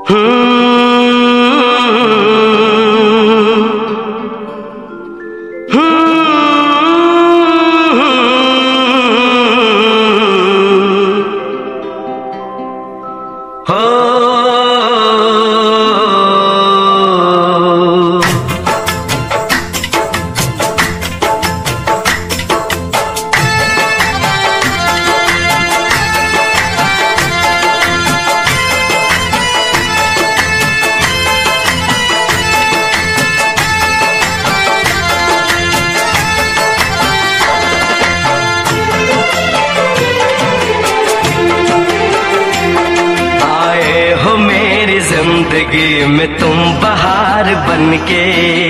जिंदगी में तुम बहार बनके,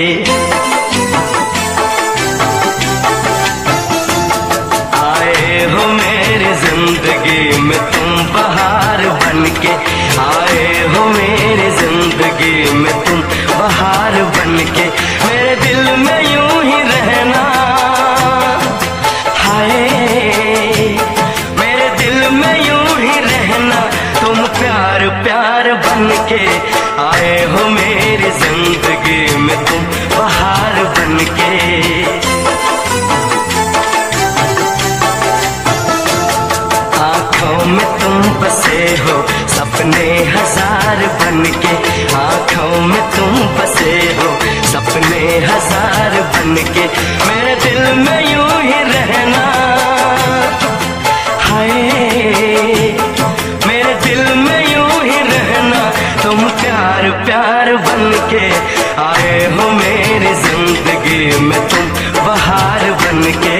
आए हो मेरी जिंदगी में तुम बहार बनके, आए हो मेरी जिंदगी में तुम बहार बनके, मेरे दिल में यूं ही रहना, हाय मेरे दिल में यूं ही रहना, तुम प्यार प्यार बनके, आए हो मेरी जिंदगी में तुम बहार बनके। आँखों में तुम बसे हो सपने हजार बनके, आँखों में तुम बसे हो सपने हजार बनके, मेरे दिल में यूं ही रहना, हाय मेरे दिल में यूं ही रहना, तुम प्यार प्यार बनके, आए हो मेरी जिंदगी में तुम बहार बनके।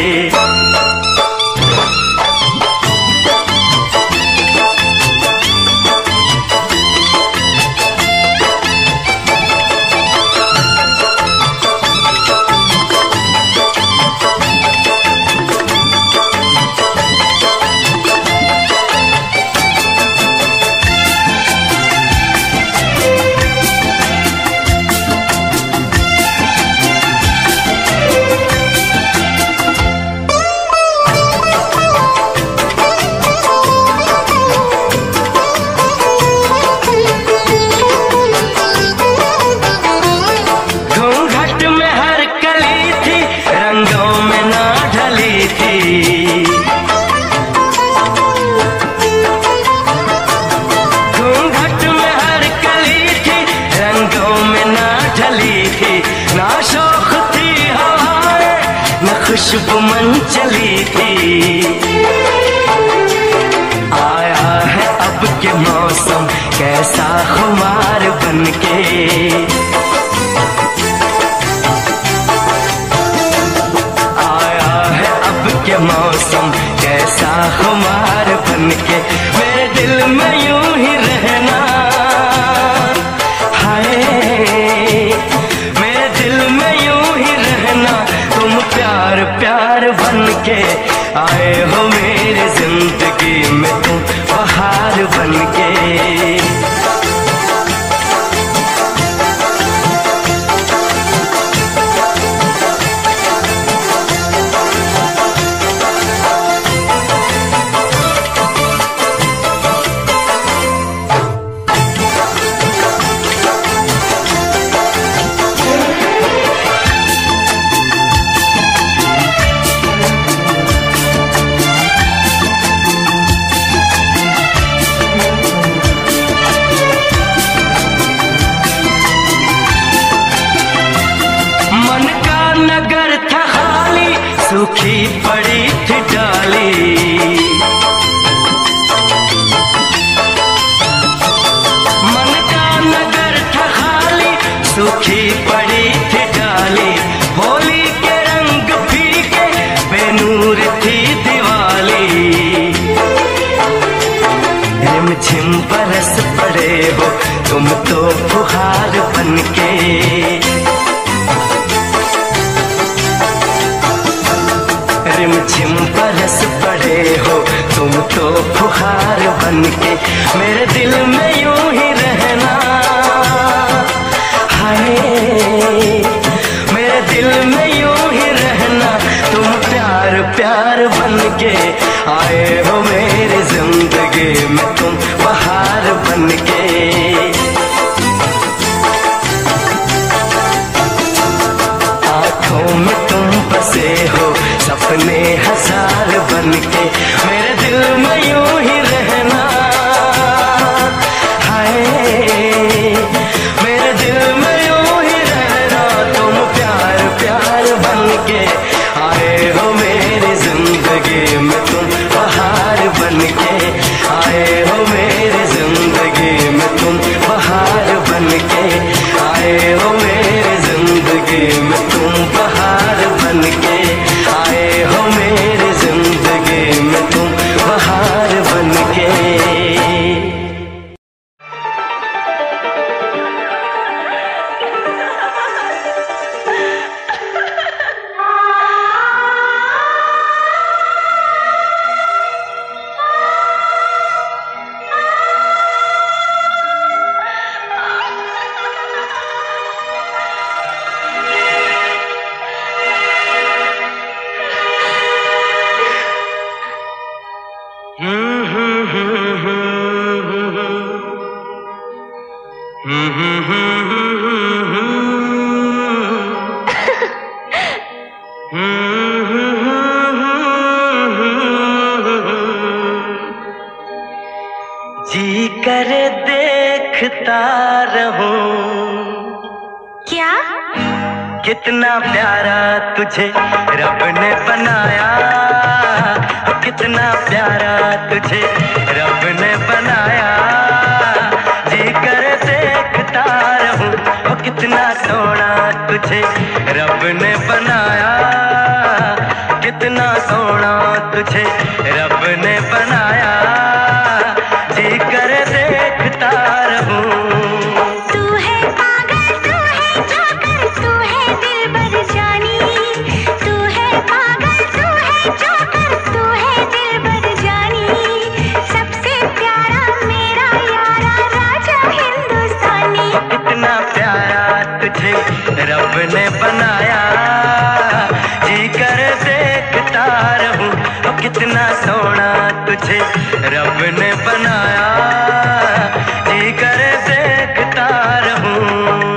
खुशबू मन चली थी, आया है अब के मौसम कैसा खुमार बनके, आया है अब के मौसम कैसा खुमार बनके, मेरे दिल में यूं ही रहना, हाय मेरे दिल में यूं ही रहना, तुम प्यार प्यार बनके, आए हो मेरी जिंदगी में तुम बहार बनके। सूखी पड़ी थी डाली, मन का नगर था खाली, सूखी पड़ी थी डाली, होली के रंग फीके बेनूर थी दिवाली, रिमझिम बरस पड़े हो तुम तो फुहार बनके, रिमझिम बरस पड़े हो तुम तो फुहार बनके, मेरे दिल में यूं ही रहना, हाय मेरे दिल में यूं ही रहना, तुम प्यार प्यार बनके, आए हो मेरी जिंदगी में तुम बहार बनके। जी करे देखता रहूं। क्या? कितना प्यारा तुझे रब ने बनाया, कितना प्यारा तुझे रब ने बनाया। जी करे देखता रहूं, कितना सोना तुझे रब ने बनाया, कितना सोना तुझे रब ने बनाया। जी करे देखता रहूं। तू है पागल, तू है जोकर, तू है दिलबर जानी। तू है पागल, तू है जोकर, तू है दिलबर जानी। सबसे प्यारा मेरा यारा राजा हिंदुस्तानी। कितना प्यारा तुझे रब ने बनाया, जी कर देखता रहूं। कितना सोना तुझे रब ने बनाया, जी कर देखता रहूं।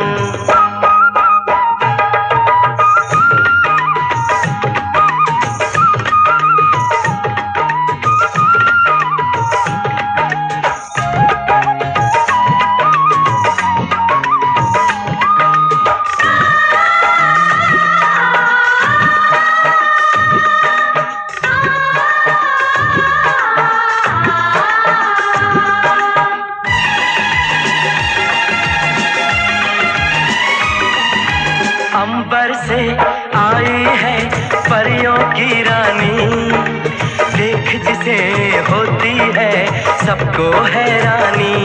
अंबर से आई है परियों की रानी, देख जिसे होती है सबको हैरानी।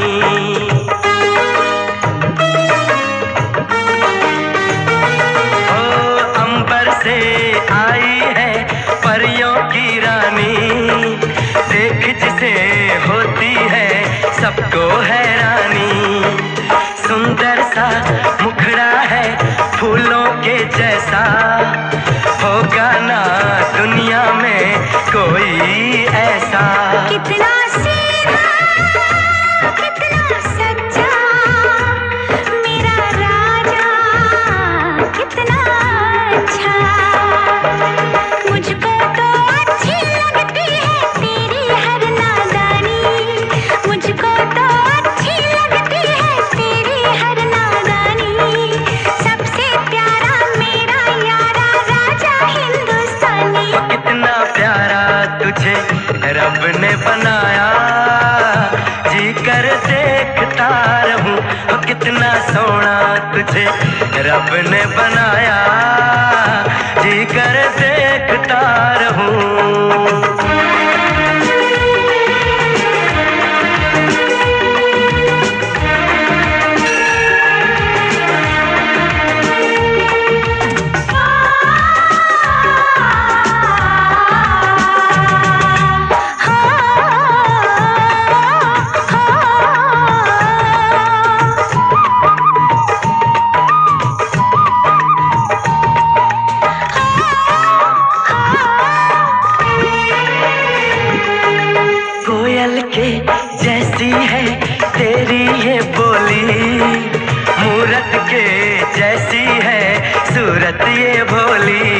ओ अंबर से आई है परियों की रानी, देख जिसे होती है सबको हैरानी। सुंदर सा मुखड़ा है फूलों के जैसा, होगा ना दुनिया में कोई ऐसा। कितना सीधा, कितना सच्चा मेरा राजा, कितना अच्छा। मुझको तो अच्छी लगती है तेरी हर नादानी। मुझको तो अच्छी लगती है तेरी हर नादानी। सबसे प्यारा मेरा यारा राजा हिंदुस्तानी। कितना प्यारा तुझे रब ने बनाया, जी कर देखता रहूं। कितना सोना तुझे रब ने बनाया, जी कर देखता रहूं। कोयल के जैसी है तेरी ये बोली, मूरत के जैसी है सूरत ये भोली।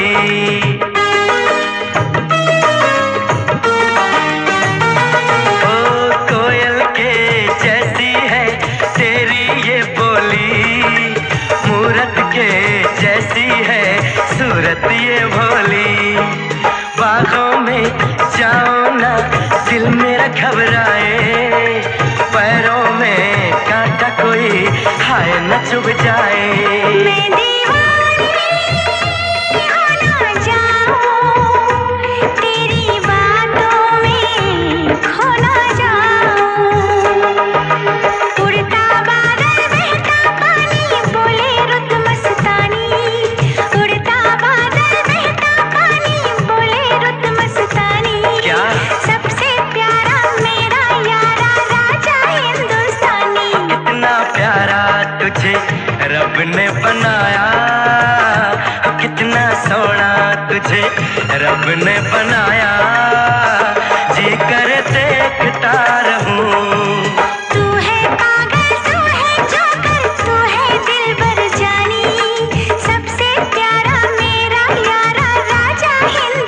ओ कोयल के जैसी है तेरी ये बोली, मूरत के जैसी है सूरत ये भोली। बागों में जाओ ना दिल मेरा घबराए, पैरों में कांटा कोई हाय न चुभ जाए। मैं दीवानी हो ना जाऊं, तेरी बातों में खो ना जाऊं। उड़ता बादल बहता पानी बोले रुत मस्तानी। उड़ता बादल बहता पानी बोले रुत मस्तानी। क्या? सबसे प्यारा मेरा यारा राजा हिंदुस्तानी। कितना प्यारा तुझे रब ने बनाया, कितना सोना तुझे रब ने बनाया, जी कर देखता रहूं। तू है पागल, तू है जोकर, तू है दिलबर जानी। सबसे प्यारा मेरा यारा राजा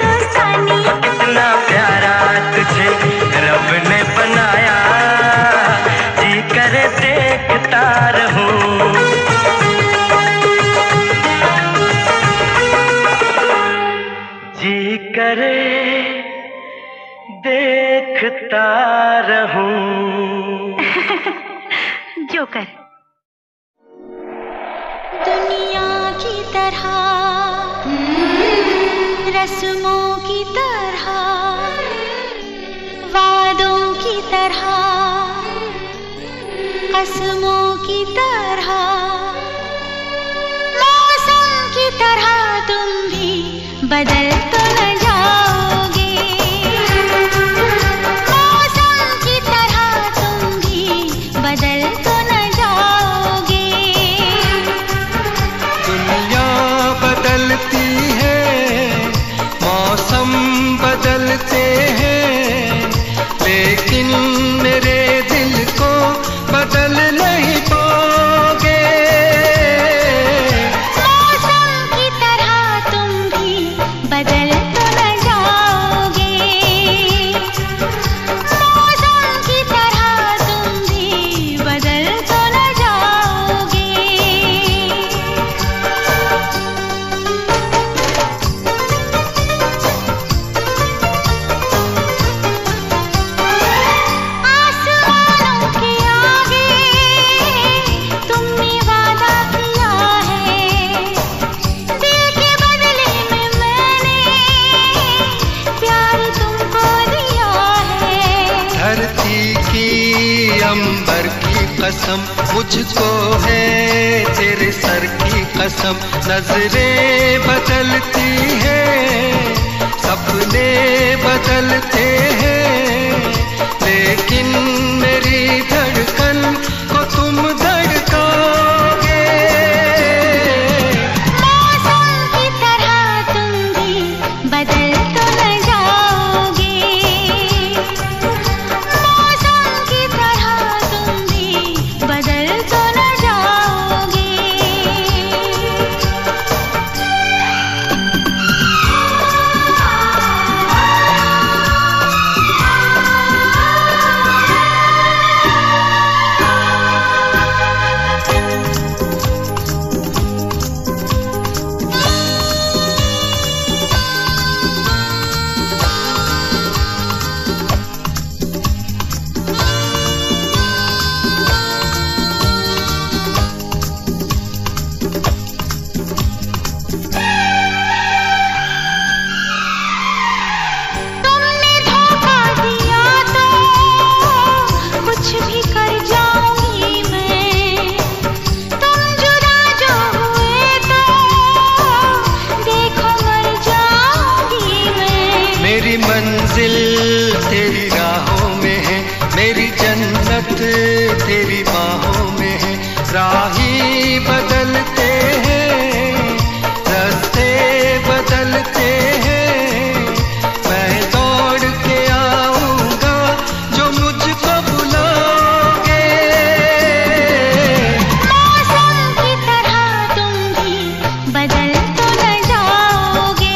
हिंदुस्तानी। कितना प्यारा तुझे रब ने बनाया, जोकर। दुनिया की तरह, रस्मों की तरह, वादों की तरह, कसमों की तरह, मौसम की तरह तुम भी बदल तो न जाओगे। मौसम की तरह तुम भी बदल तो न जाओगे। दुनिया बदलती है, मौसम बदलते हैं, लेकिन मेरे दिल को बदल नहीं पाओगे। मौसम की तरह तुम भी बदल तो न जाओगे। मौसम की तरह तुम भी बदल तो न जाओगे। आसमानों के आगे तुमने वादा किया है, दिल के बदले में मैंने प्यार तुमको दिया है। धरती की अंबर की कसम मुझको है, तेरे सर की कसम। नजरें बदलती हैं, सपने बदलते हैं, लेकिन मेरी धड़कन को तुम धड़काओगे। मौसम की तरह तुम भी बदल तो न जाओगे। मौसम की तरह तुम भी बदल तो न जाओगे। तुमने धोखा दिया तो कुछ भी कर जाऊंगी मैं। तुम जुदा जो हुए तो देखो मर जाऊंगी मैं। मेरी मंजिल तेरी राहों में है, मेरी जन्नत तेरी बाहों में है। राही बदलते हैं, रास्ते बदलते हैं, मैं दौड़ के आऊंगा जो मुझको बुलाओगे। मौसम की तरह तुम भी बदल तो न जाओगे।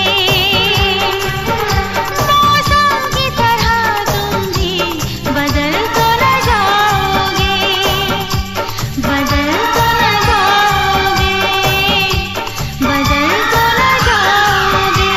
मौसम की तरह तुम भी बदल तो न जाओगे। बदल तो न जाओगे। बदल तो न जाओगे।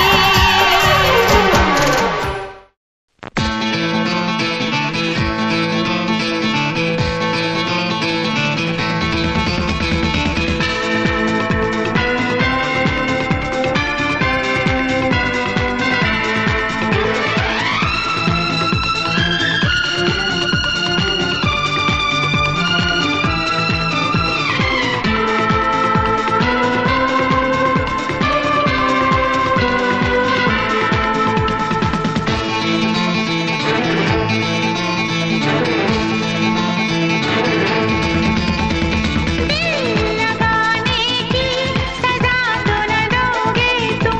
लगाने की सजा तो न दोगे तुम,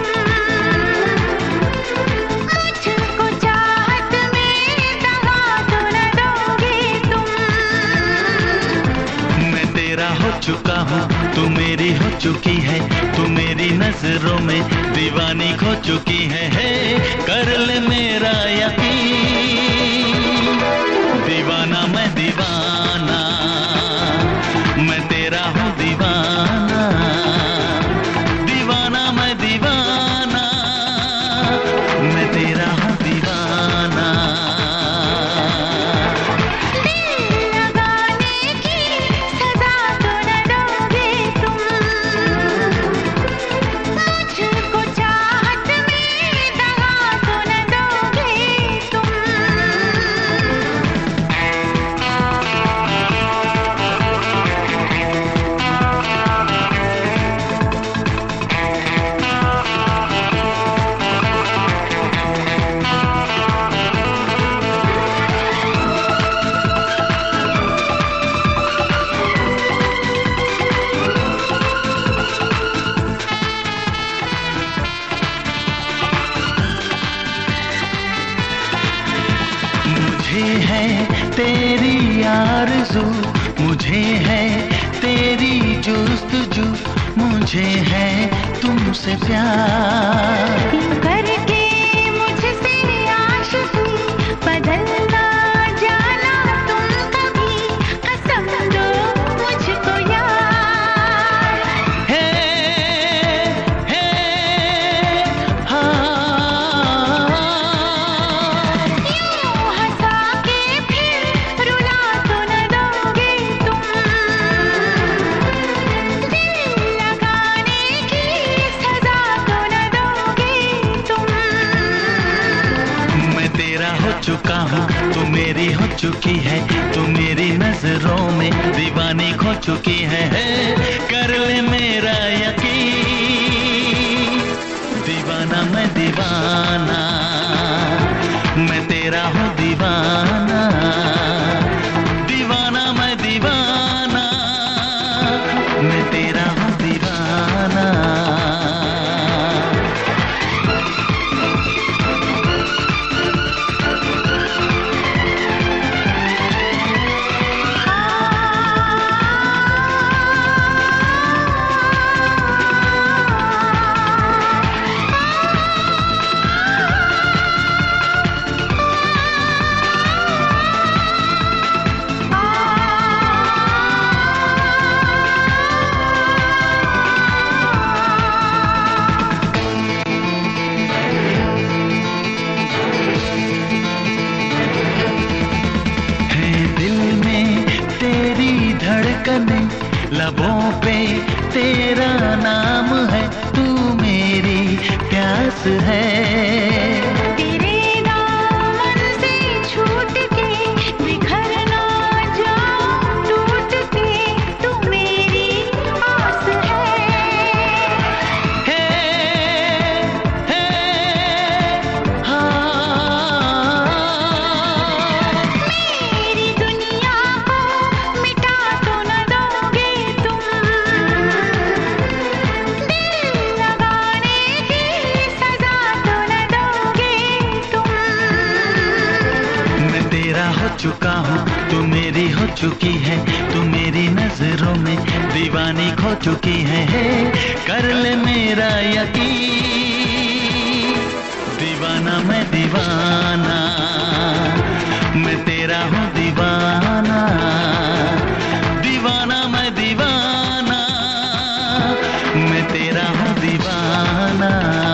मुझको चाहत में दगा तो न दोगे तुम। मैं तेरा हो चुका हूँ, तू मेरी हो चुकी है, तू मेरी नजरों में दीवानी खो चुकी है। कर ले मेरा यकीन, दीवाना मैं दीवाना, मैं तेरा हूँ दीवाना। दीवाना मैं दीवाना, मैं तेरा हूँ दीवाना। दिल लगाने की आरज़ू, मुझे है तेरी जुस्तजू, मुझे है तुमसे प्यार। करके मुझसे आशिकी बदलना जाना तुम कभी, कसम दो मुझको यार। हे हाँ, यूं हंसा के फिर रुला तो न दोगे तुम, दिल लगाने की सजा तो न दोगे तुम। मैं तेरा हो चुका हूँ, तू मेरी हो चुकी है, तू मेरी नजरों में दीवानी खो चुकी है। कर ले मेरा यकीन, दीवाना मैं दीवाना, मैं तेरा हूँ दीवाना, दीवाना मैं दीवाना, मैं तेरा हूँ दीवाना। लबों पे तेरा नाम है, तू मेरी प्यास है। तेरे दामन से छूट के बिखर ना जाऊं टूट के, तू मेरी आस है। हाँ, मेरी दुनिया को मिटा तो न दोगे तुम, दिल लगाने की सजा तो न दोगे तुम। मैं तेरा हो चुका हूँ, तू मेरी हो चुकी है, तू मेरी नजरों में दीवानी खो चुकी है। कर ले मेरा यकीन, दीवाना मैं दीवाना, मैं तेरा हूँ दीवाना, दीवाना मैं दीवाना, मैं तेरा हूँ दीवाना।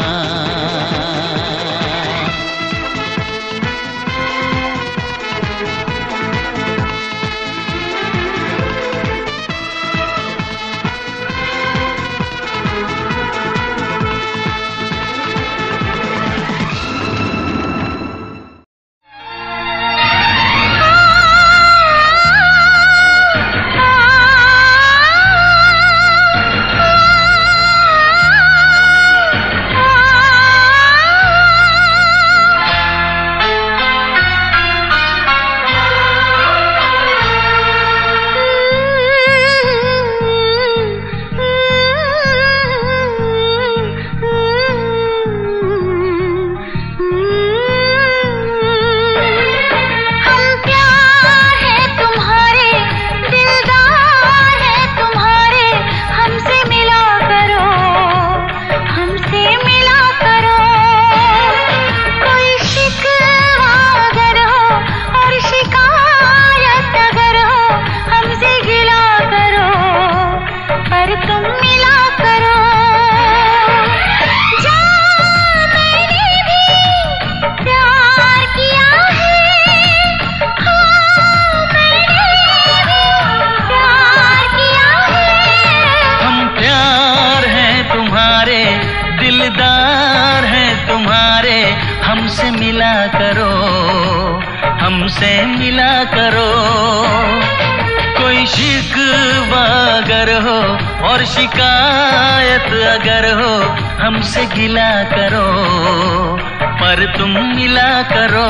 दिलदार हैं तुम्हारे, हमसे मिला करो, हमसे मिला करो। कोई शिकवा अगर हो और शिकायत अगर हो, हमसे गिला करो, पर तुम मिला करो।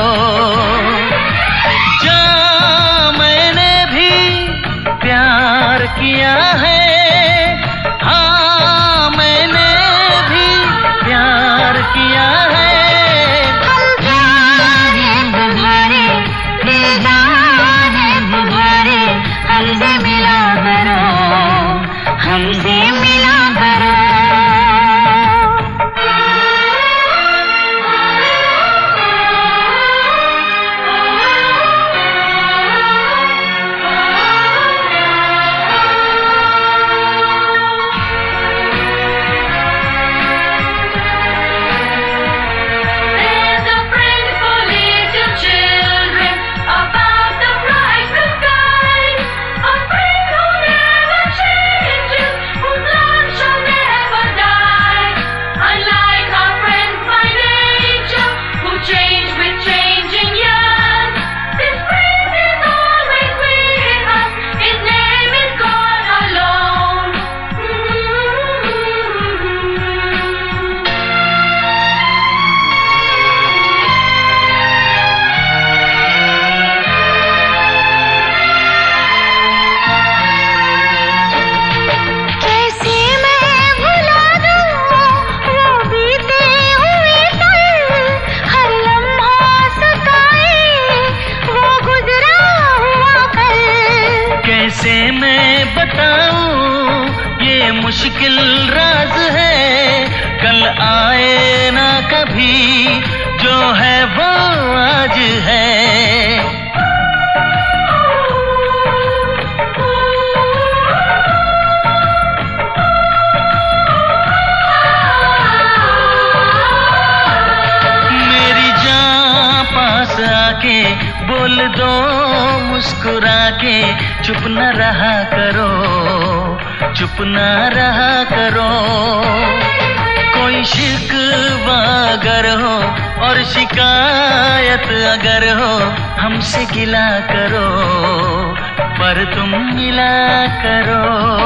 जा मैंने भी प्यार किया है, हाँ मैंने भी प्यार किया है। हम प्यार है तुम्हारे, दिलदार है तुम्हारे, हमसे मिला करो। कैसे मैं बताऊं ये मुश्किल राज है, कल आए ना कभी, जो है वो आज है। मेरी जान पास आके बोल दो मुस्कुरा के, चुप न रहा करो, चुप न रहा करो। कोई शिकवा अगर हो और शिकायत अगर हो, हमसे गिला करो, पर तुम मिला करो।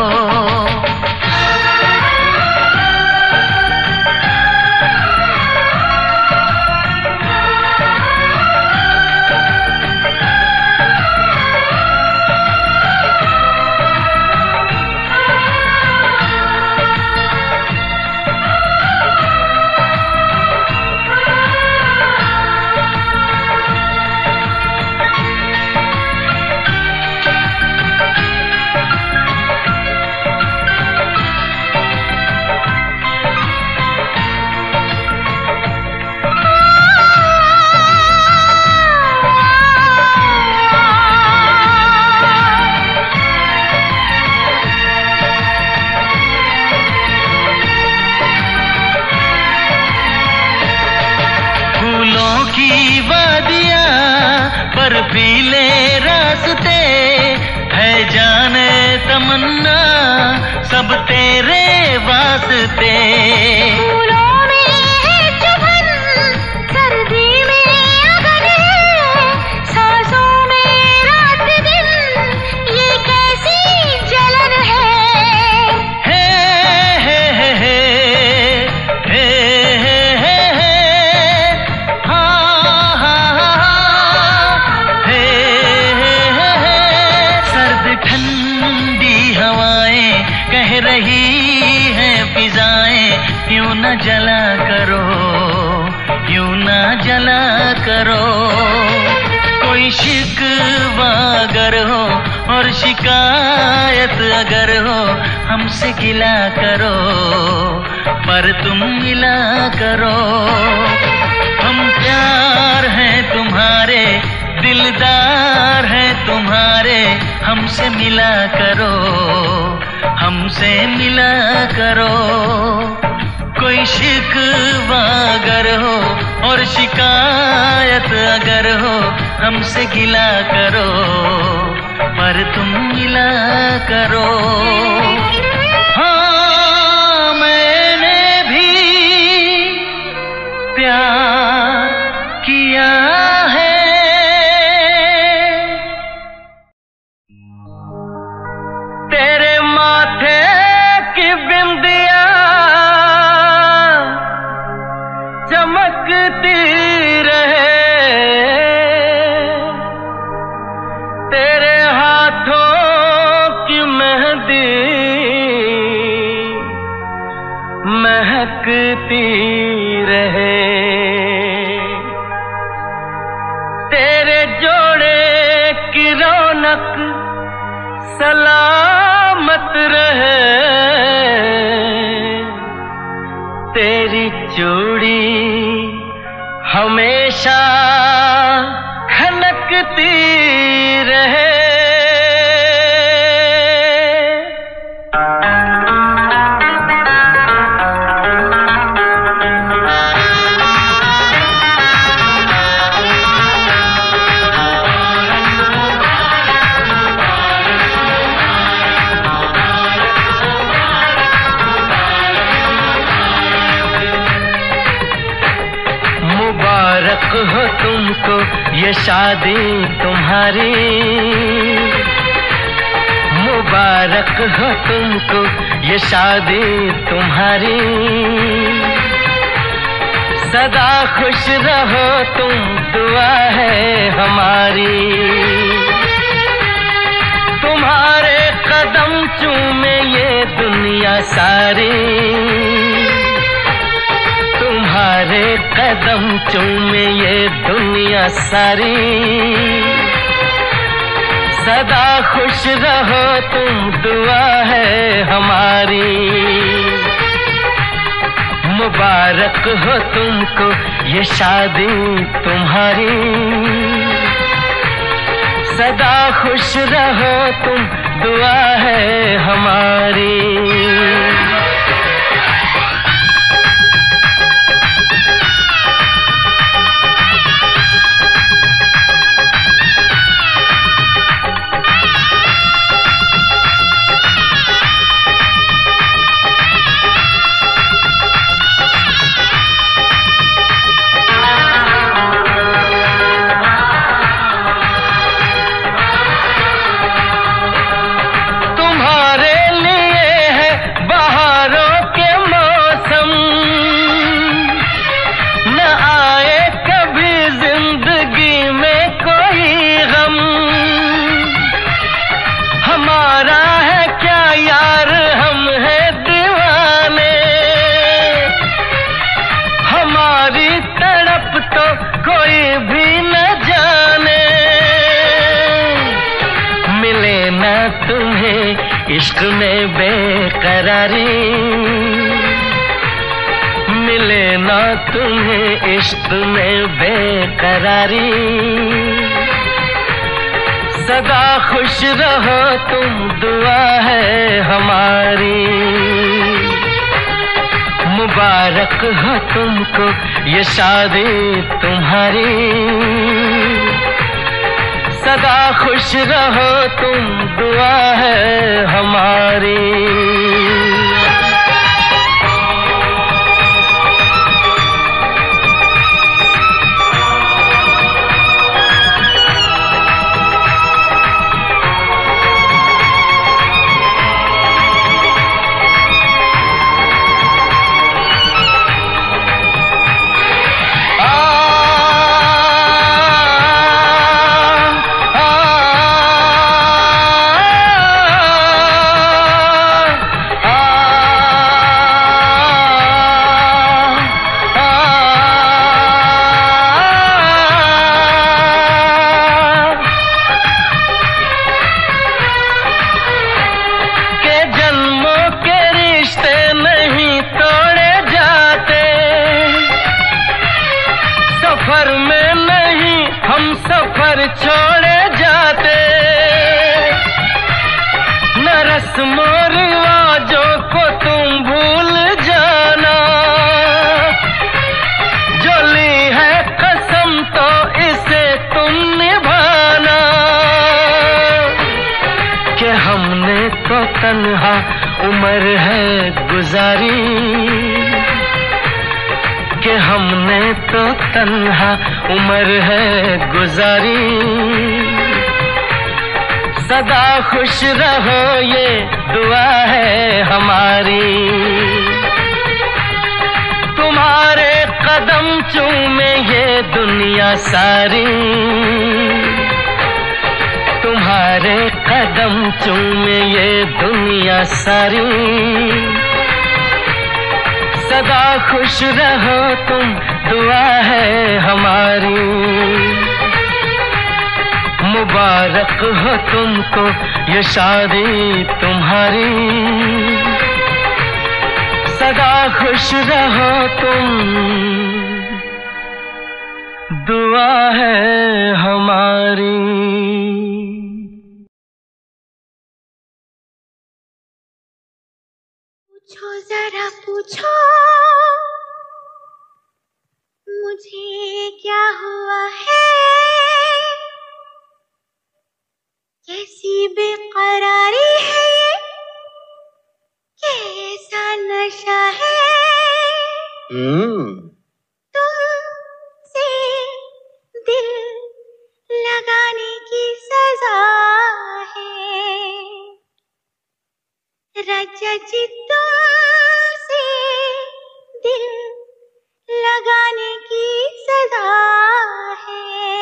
की वादियाँ बर्फीले रास्ते है, जाने तमन्ना सब तेरे वास्ते। फूलों में है चुभन, सर्दी में अगन है, सांसों में रात दिन, ये कैसी जलन है। कह रही है फिजाएं, यूं न जला करो, यूं न जला करो। कोई शिकवा अगर हो और शिकायत अगर हो, हमसे गिला करो, पर तुम मिला करो। हम प्यार हैं तुम्हारे, दिलदार हैं तुम्हारे, हमसे मिला करो, हमसे मिला करो। कोई शिकवा अगर हो और शिकायत अगर हो, हमसे गिला करो, पर तुम मिला करो। हाँ मैंने भी प्यार किया है, तेरे माथे की बिंदिया चमकती रहे, तेरे हाथों की मेहंदी महकती रहे, तेरे जोड़े की रौनक सलामत सलामत रहे तेरी चूड़ी हमेशा खनकती रहे। मुबारक हो तुमको ये शादी तुम्हारी, मुबारक हो तुमको ये शादी तुम्हारी। सदा खुश रहो तुम दुआ है हमारी। तुम्हारे कदम चूमे ये दुनिया सारी, तुम्हारे कदम चूमे ये दुनिया सारी। सदा खुश रहो तुम दुआ है हमारी। मुबारक हो तुमको ये शादी तुम्हारी। सदा खुश रहो तुम दुआ है हमारी। इश्क में बेकरारी मिले ना तुम्हें, इश्क में बेकरारी। सदा खुश रहो तुम दुआ है हमारी। मुबारक हो तुमको ये शादी तुम्हारी। सदा खुश रहो तुम दुआ है हमारी। सफर में नहीं हम सफर छोड़े जाते, न रस्मों रिवाजों को तुम भूल जाना। जो ली है कसम तो इसे तुम निभाना। कि हमने तो तन्हा उम्र है गुजारी, कि हमने तो तन्हा उम्र है गुजारी। सदा खुश रहो ये दुआ है हमारी। तुम्हारे कदम चूमे ये दुनिया सारी, तुम्हारे कदम चूमे ये दुनिया सारी। सदा खुश रहो तुम दुआ है हमारी। मुबारक हो तुमको ये शादी तुम्हारी, सदा खुश रहो तुम, दुआ है हमारी। पूछो जरा पूछो मुझे क्या हुआ है, कैसी बेकरारी है ये, कैसा नशा है। तुमसे दिल लगाने की सजा है, राजा जी तुमसे दिल लगाने की सजा है।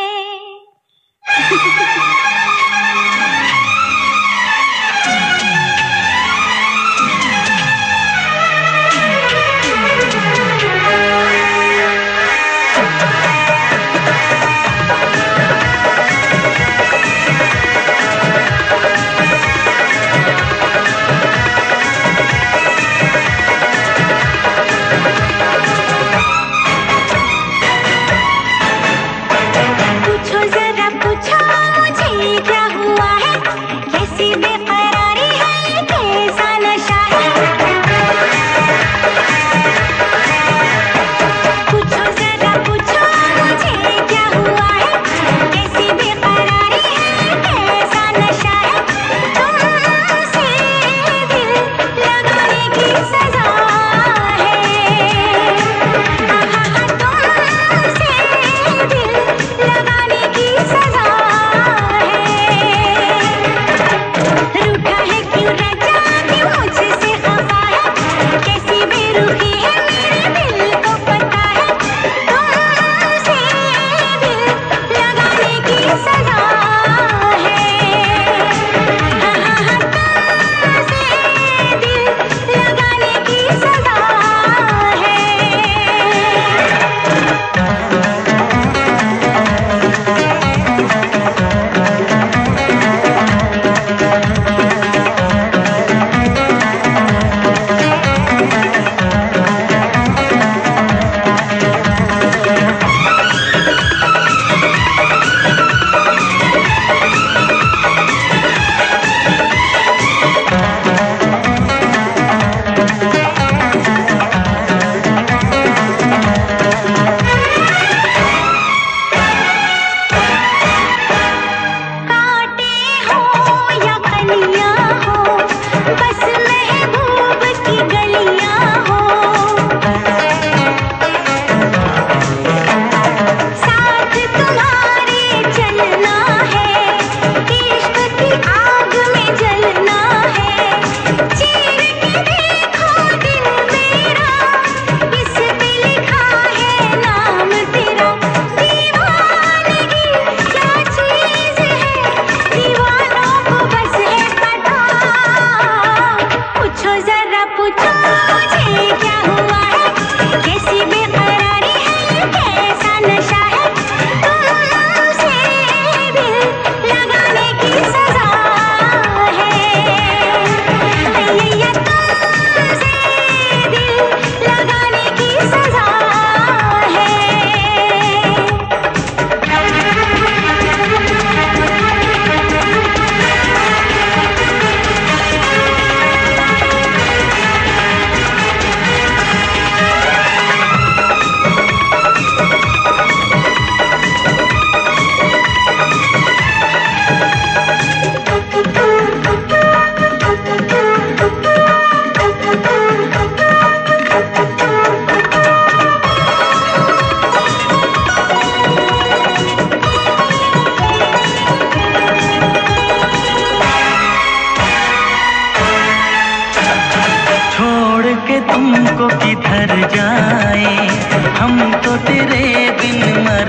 तुमको किधर जाए, हम तो तेरे बिन मर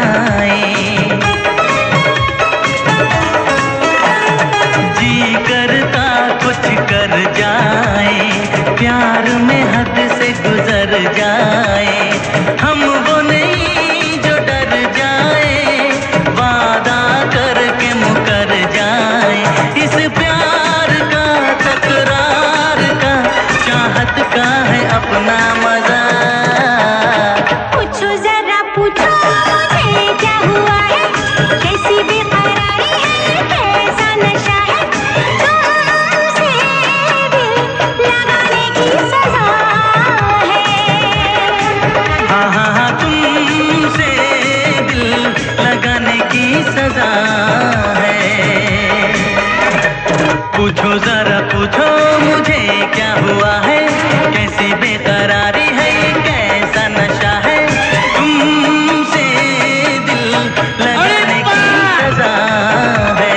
जाए। जी करता कुछ कर जाए, प्यार में हद से गुजर जाए। हम वो नहीं जो डर जाए, वादा करके पूछो जरा पूछो मुझे क्या हुआ है, कैसी बेकरारी है, ये कैसा नशा है, तुमसे दिल लगाने की सजा है।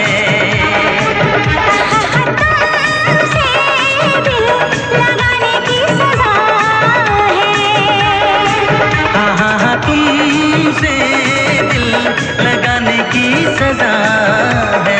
हाँ हाँ हाँ तुमसे दिल लगाने की सजा है।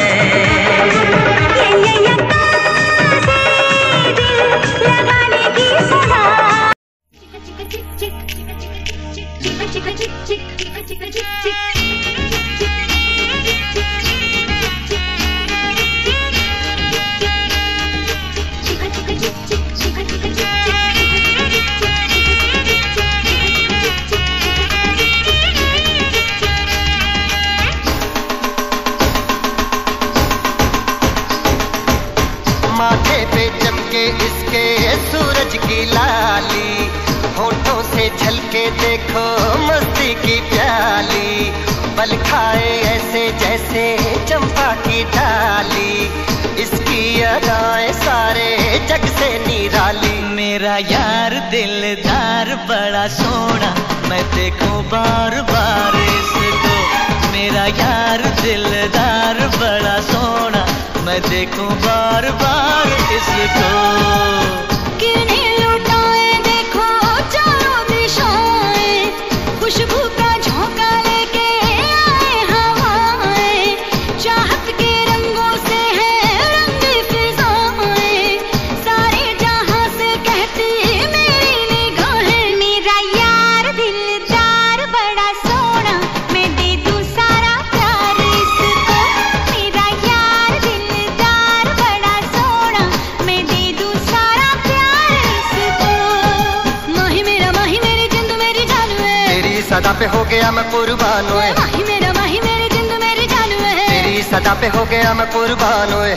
माथे पे चमके इसके सूरज की लाली, होठों से झलके देखो मस्ती की प्याली, बल खाए ऐसे जैसे चंपा की डाली, इसकी अदाएं सारे जग से निराली। मेरा यार दिलदार बड़ा सोना, मैं देखूं बार बार इसको, मेरा यार दिलदार बड़ा सोना, मैं देखूं बार बार इसको। किरणें लुटाए देखो चारों दिशाएं, खुशबू का झोंका लेके आए हवाएं, चाहत के रंगों से है रंगी फिजाएं, सारे जहां से कहती मेरी निगाहें। मेरा यार दिलदार बड़ा सोना, मैं दे दूं सारा प्यार इसको, मेरा यार दिलदार बड़ा सोना, मैं दे दूं सारा प्यार इसको। माही मेरी जिंद मेरी जान है, तेरी सदा पे हो गया मैं कुर्बान ओए, माही मेरी जिंद मेरी जान है, तेरी सदा पे हो गया मैं कुर्बान ओए।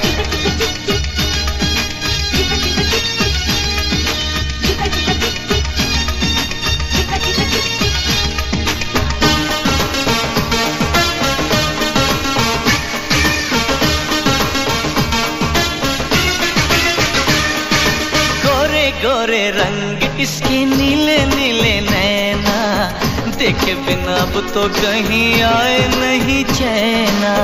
गोरे गोरे रंग इसके नीले नीले नैना, देखे बिना अब तो कहीं आए नहीं चैना।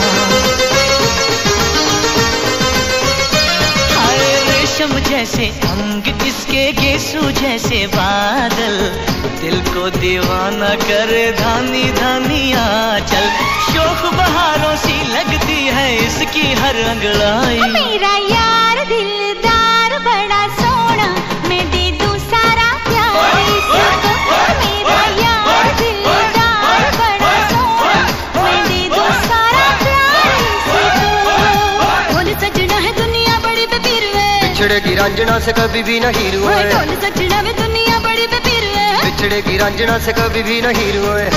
हाय रेशम जैसे अंग इसके, गेसू जैसे बादल, दिल को दीवाना करे धानी धानी आंचल, शोख बहारों सी लगती है इसकी हर अंगड़ाई। मेरा यार दिलदार बड़ा सोना, मैं दे दूं सारा प्यार इसको, मेरा यार दिलदार बड़ा सोना, मैं दे दूं सारा प्यार इसको। ढोल सजना है दुनिया बड़ी बेपीर है, बिछड़ेगी रांझना से कभी भी नहीं रुए, ढोल सजना है दुनिया बड़ी बेपीर है, बिछड़ेगी रांझना से कभी भी नहीं रुए।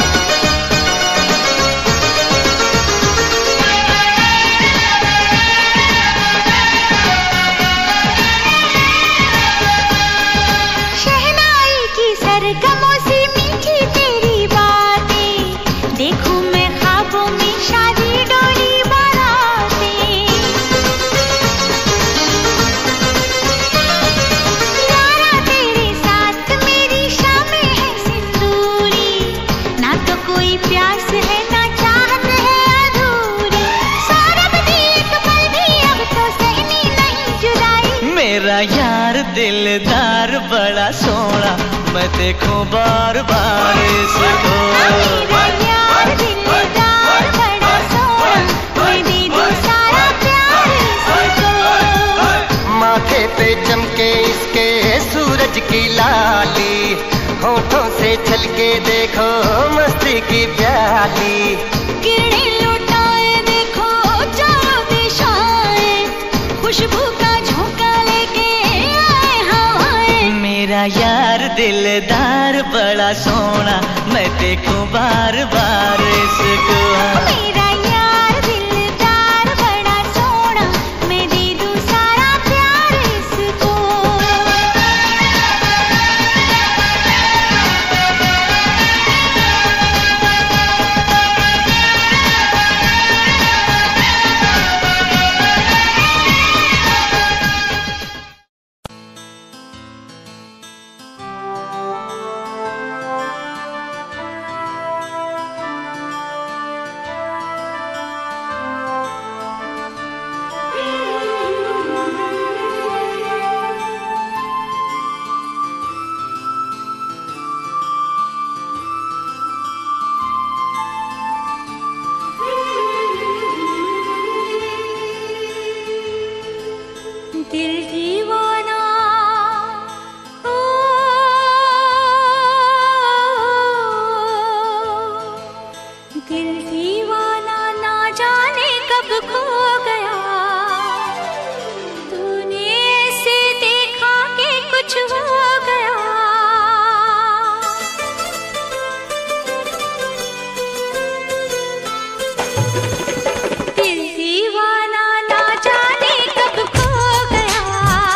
शहनाई की सरगमों से मीठी तेरी बातें, देखूं मैं ख्वाबों में शादी डोली बारातें, यारा तेरे साथ मेरी शामें है सिंदूरी, ना तो कोई प्यास है ना चाहत है अधूरी, सौरभ दी एक पल भी अब तो सहनी नहीं जुदाई। मेरा यार दिलदार बड़ा सोना, मैं देखूं बार बार इसको। मेरा यार दिलदार बड़ा सोना, मैं दे दूं सारा प्यार इसको। माथे पे चमके इसके सूरज की लाली, होठों से छलके देखो मस्ती की प्याली, किरणें लुटाए देखो चारों दिशाएं, खुशबू का झोंका लेके आए हवाएं। मेरा यार दिलदार बड़ा सोना, मैं देखूं बार बार इसको। मेरा यार दिलदार बड़ा सोना, मैं दे दूं सारा प्यार इसको। दिल दीवाना ओ, दिल दीवाना ना जाने कब खो गया, तूने ऐसे देखा कि कुछ हो गया। दिल दीवाना ना जाने कब खो गया,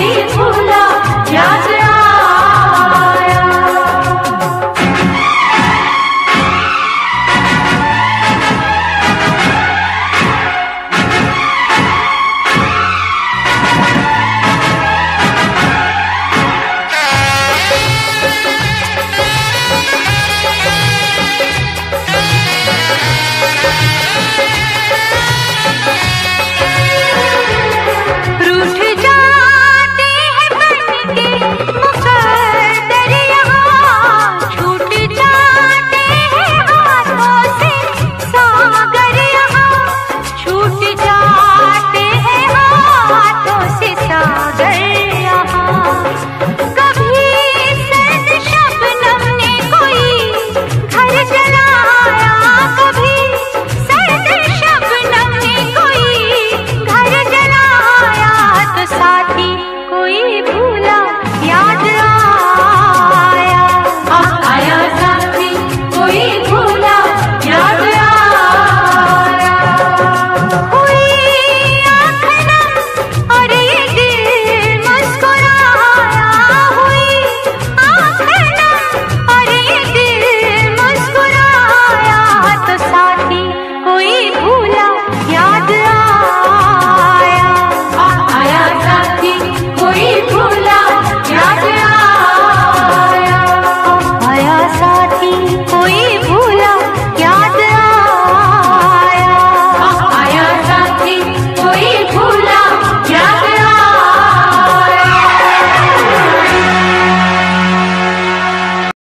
कोई